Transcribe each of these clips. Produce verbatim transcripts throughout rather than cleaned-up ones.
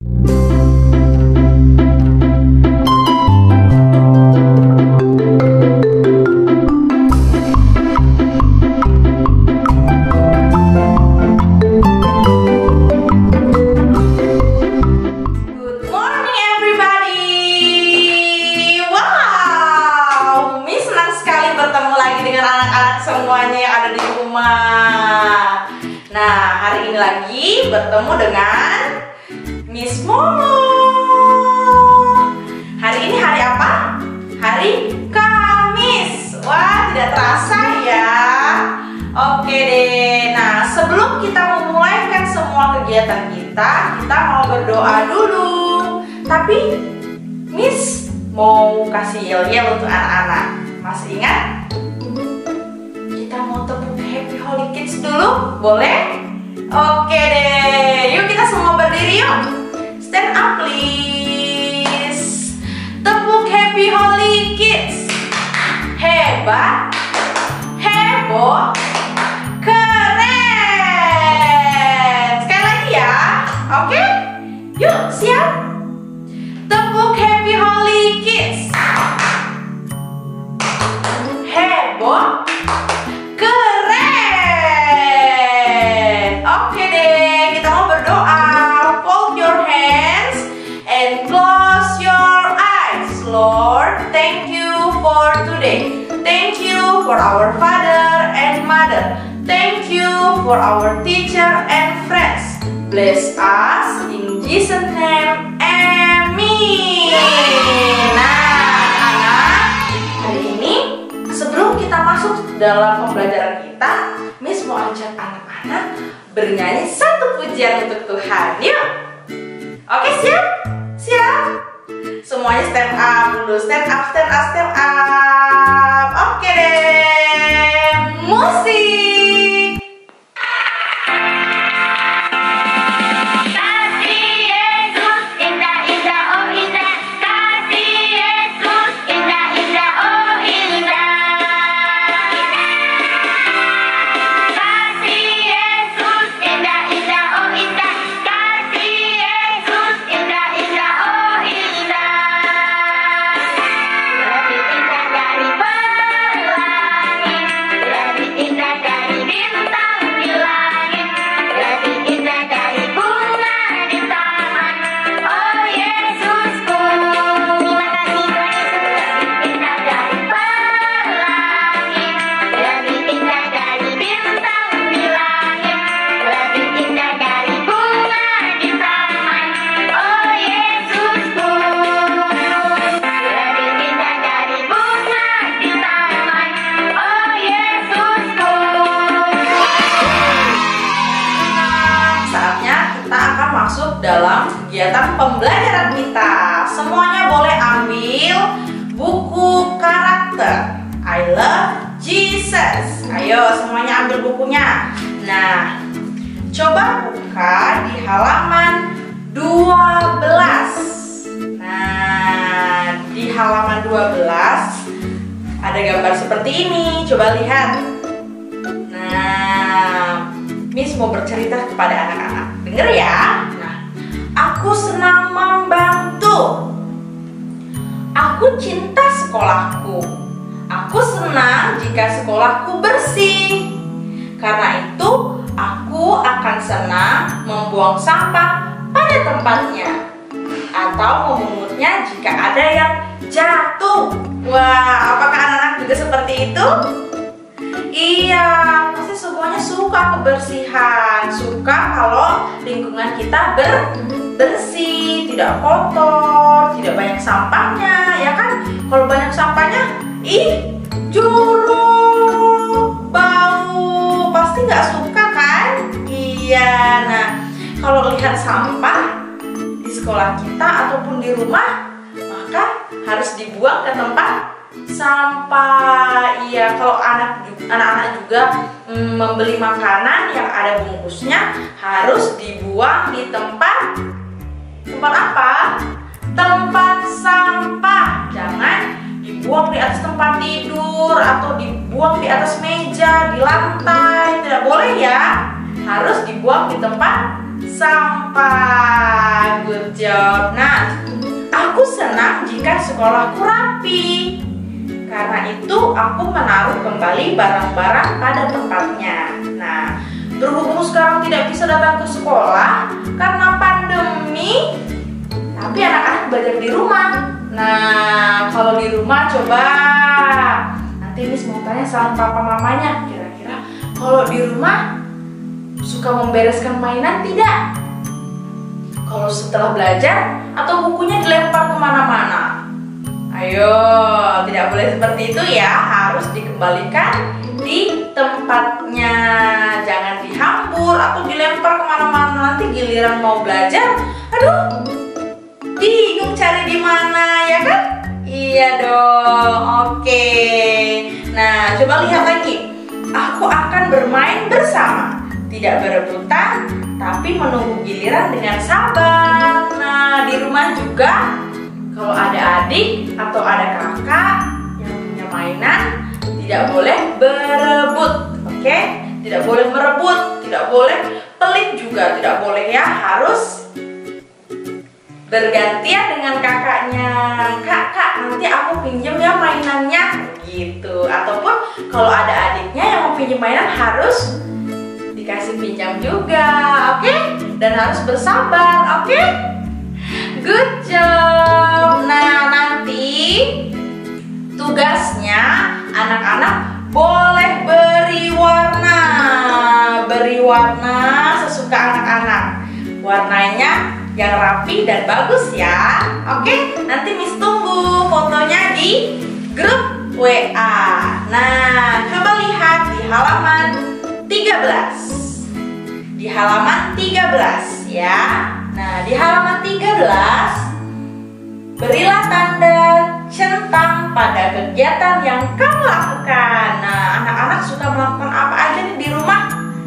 Semuanya yang ada di rumah. Nah, hari ini lagi bertemu dengan Miss Momo. Hari ini hari apa? Hari Kamis. Wah, tidak terasa ya. Oke deh. Nah, sebelum kita memulaikan semua kegiatan kita, kita mau berdoa dulu. Tapi Miss mau kasih yel-yel untuk anak-anak. Masih ingat? Kita mau tepuk Happy Holy Kids dulu, boleh? Oke deh, yuk kita semua berdiri yuk. Stand up please. Tepuk Happy Holy Kids. Hebat, heboh, keren. Sekali lagi ya, oke? Yuk, siap? Tepuk Happy Holy Kids. Heboh, keren. Oke deh, kita mau berdoa. Fold your hands and close your eyes. Lord, thank you for today. Thank you for our father and mother. Thank you for our teacher and friends. Bless us in Jesus' name. Amin. Nah, anak, hari ini sebelum kita masuk dalam pembelajaran kita, Miss mau ajak anak-anak bernyanyi satu pujian untuk Tuhan. Yuk. Oke, siap? Siap? Semuanya stand up dulu. Stand up, stand up, stand up. Oke deh. Musik. Dalam kegiatan pembelajaran kita, semuanya boleh ambil buku karakter I Love Jesus. Ayo semuanya ambil bukunya. Nah, coba buka di halaman dua belas. Nah, di halaman dua belas ada gambar seperti ini. Coba lihat. Nah, Miss mau bercerita kepada anak-anak. Dengar ya. Aku senang membantu. Aku cinta sekolahku. Aku senang jika sekolahku bersih. Karena itu, aku akan senang membuang sampah pada tempatnya atau memungutnya jika ada yang jatuh. Wah, apakah anak-anak juga seperti itu? Iya, pasti semuanya suka kebersihan. Suka kalau lingkungan kita ber bersih, tidak kotor, tidak banyak sampahnya, ya kan? Kalau banyak sampahnya, ih, jorok, bau, pasti nggak suka kan? Iya, nah kalau lihat sampah di sekolah kita ataupun di rumah, maka harus dibuang ke tempat sampah. Iya, kalau anak anak-anak juga mm, membeli makanan yang ada bungkusnya harus dibuang di tempat tempat apa? Tempat sampah. Jangan dibuang di atas tempat tidur atau dibuang di atas meja, di lantai. Tidak boleh ya. Harus dibuang di tempat sampah. Good job. Nah, aku senang jika sekolahku rapi. Karena itu aku menaruh kembali barang-barang pada tempatnya. Nah, berhubung sekarang tidak bisa datang ke sekolah karena pandemi, tapi anak-anak belajar di rumah. Nah, kalau di rumah coba nanti Miss mau tanya sama papa mamanya, kira-kira kalau di rumah suka membereskan mainan tidak? Kalau setelah belajar atau bukunya dilempar kemana-mana? Ayo, tidak boleh seperti itu ya, harus dikembalikan di tempatnya. Jangan dihambur atau dilempar kemana-mana, nanti giliran mau belajar, aduh, bingung cari di mana, ya kan? Iya dong, oke. Nah, coba lihat lagi. Aku akan bermain bersama, tidak berebutan, tapi menunggu giliran dengan sabar. Nah, di rumah juga, kalau ada adik atau ada kakak yang punya mainan, tidak boleh berebut, oke? Tidak boleh merebut, tidak boleh pelit juga, tidak boleh ya, harus bergantian dengan kakaknya. Kakak, nanti aku pinjam ya mainannya, gitu. Ataupun kalau ada adiknya yang mau pinjam mainan, harus dikasih pinjam juga, oke? Dan harus bersabar, oke? Good job. Nah, nanti tugasnya anak-anak boleh beri warna. Beri warna sesuka anak-anak. Warnanya yang rapi dan bagus ya. Oke, nanti Miss tunggu fotonya di grup W A. Nah, coba lihat di halaman tiga belas. Di halaman tiga belas ya. Nah, di halaman tiga belas, berilah tanda centang pada kegiatan yang kamu lakukan. Nah, anak-anak suka melakukan apa aja nih di rumah?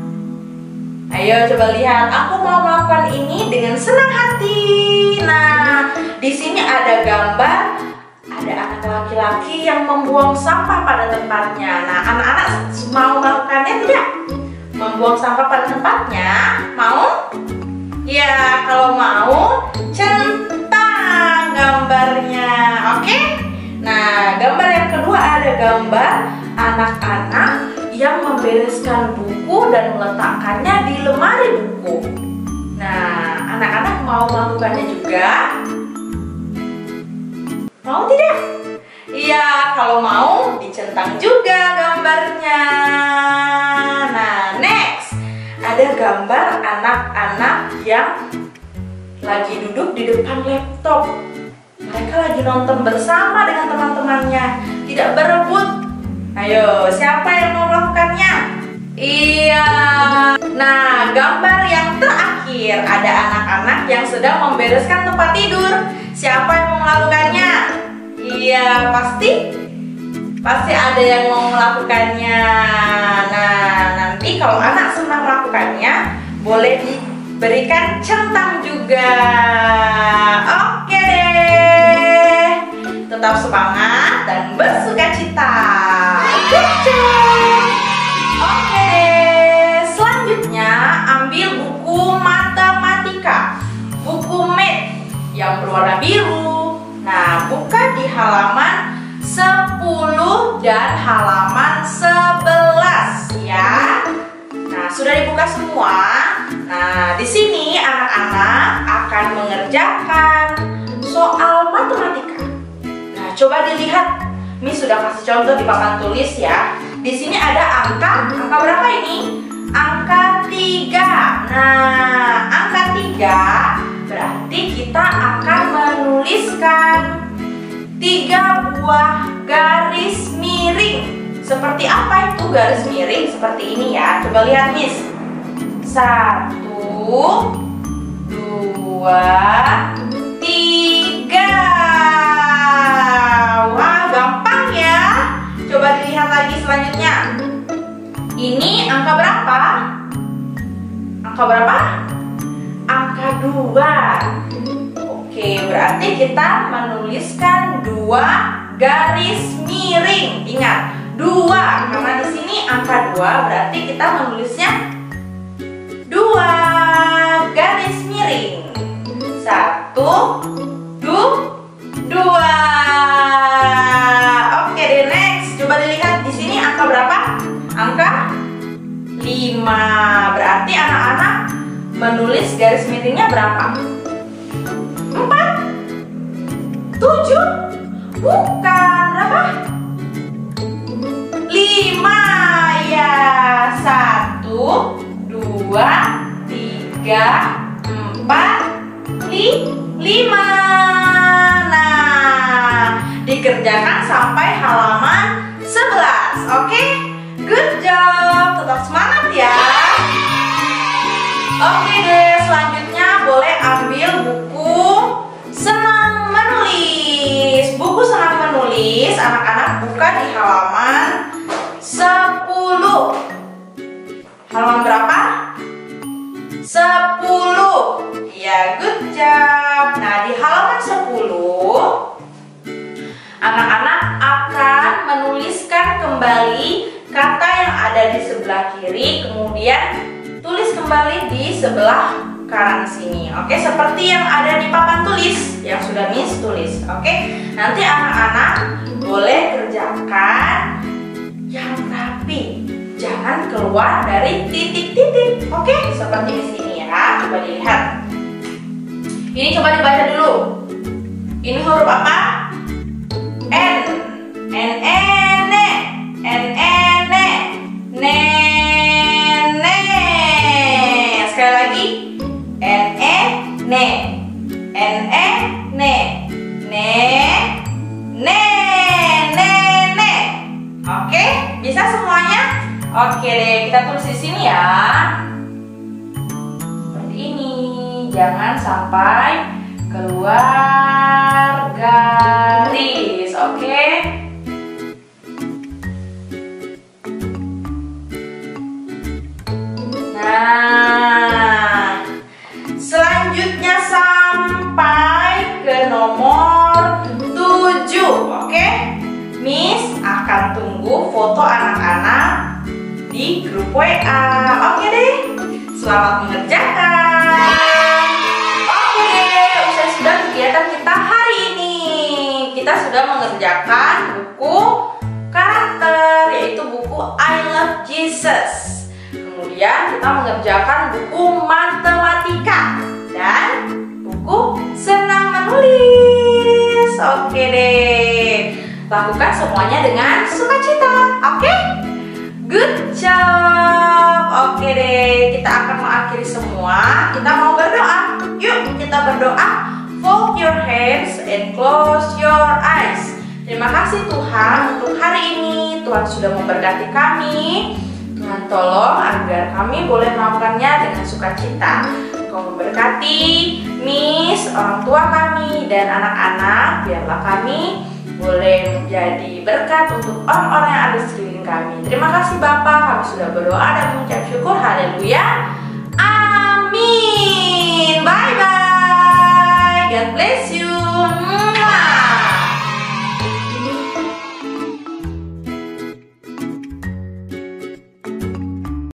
Ayo coba lihat, aku mau melakukan ini dengan senang hati. Nah, di sini ada gambar, ada anak laki-laki yang membuang sampah pada tempatnya. Nah, anak-anak mau melakukannya tidak? Membuang sampah pada tempatnya? Mau? Ya, kalau mau, centang gambarnya, oke? Nah, gambar yang kedua ada gambar anak-anak yang membereskan buku dan meletakkannya di lemari buku. Nah, anak-anak mau melakukannya juga? Mau tidak? Iya, kalau mau dicentang juga gambarnya. Nah, next. Ada gambar anak-anak yang lagi duduk di depan laptop. Mereka lagi nonton bersama dengan teman-temannya, tidak berebut. Ayo, siapa yang mau melakukannya? Iya. Nah, gambar yang terakhir ada anak-anak yang sedang membereskan tempat tidur. Siapa yang mau melakukannya? Iya, pasti Pasti ada yang mau melakukannya. Nah, nanti kalau anak senang melakukannya, boleh diberikan centang juga. Oke deh. Tetap semangat dan bersukacita. Good job. Oke deh. Selanjutnya, ambil buku matematika, buku math yang berwarna biru. Nah, buka di halaman sepuluh dan halaman sebelas ya. Nah, sudah dibuka semua. Nah, di sini anak-anak akan mengerjakan soal matematika. Nah, coba dilihat. Miss sudah kasih contoh di papan tulis ya. Di sini ada angka, angka berapa ini? Angka tiga. Nah, angka tiga berarti kita akan menuliskan tiga buah garis miring. Seperti apa itu garis miring? Seperti ini ya. Coba lihat Miss. Satu, dua, tiga. Wah, gampang ya. Coba dilihat lagi selanjutnya. Ini angka berapa? Angka berapa? Angka dua. Oke, berarti kita menuliskan dua garis miring. Ingat, dua, karena di sini angka dua, berarti kita menulisnya dua garis miring. Satu, Satu, du, dua. Oke deh, next. Coba dilihat di sini angka berapa? Angka lima. Berarti anak-anak menulis garis miringnya berapa? Empat, tujuh, bukan, berapa? Lima. Ya, satu, dua, tiga, empat, li, lima. Nah, dikerjakan sampai halaman sebelas. Oke, good job. Tetap semangat ya. Oke deh, selanjutnya boleh ambil buku Senang Menulis. Buku Senang Menulis, anak-anak buka di halaman sepuluh. Halaman berapa? sepuluh. Ya, good job. Nah, di halaman sepuluh anak-anak akan menuliskan kembali kata yang ada di sebelah kiri, kemudian tulis kembali di sebelah kanan sini. Oke, seperti yang ada di papan tulis yang sudah Miss tulis. Oke, nanti anak-anak boleh kerjakan yang rapi, jangan keluar dari titik-titik. Oke, seperti di sini ya. Coba dilihat. Ini coba dibaca dulu. Ini huruf apa? N. N E N E. N E N E. Nene. Sekali lagi. N E N E. N E N E. Ne. Ne. Ne. Ne. Oke, bisa semuanya? Oke deh, kita tulis di sini ya. Seperti ini. Jangan sampai keluar garis. Oke. Nah, selanjutnya sampai ke nomor tujuh. Oke, Miss akan tunggu foto anak-anak di grup W A. Oke deh, selamat mengerjakan. Oke deh, usai sudah kegiatan kita hari ini. Kita sudah mengerjakan buku karakter, yaitu buku I Love Jesus. Kemudian kita mengerjakan buku matematika dan buku Senang Menulis. Oke deh, lakukan semuanya dengan sukacita. Oke, good job. Oke deh, kita akan mengakhiri semua. Kita mau berdoa. Yuk kita berdoa. Fold your hands and close your eyes. Terima kasih Tuhan untuk hari ini. Tuhan sudah memberkati kami. Tuhan tolong agar kami boleh melakukannya dengan sukacita. Kau memberkati Miss, orang tua kami, dan anak-anak. Biarlah kami boleh menjadi berkat untuk orang-orang yang ada di sekeliling kami. Terima kasih Bapak, kami sudah berdoa dan mengucap syukur. Haleluya. Amin. Bye bye. God bless you.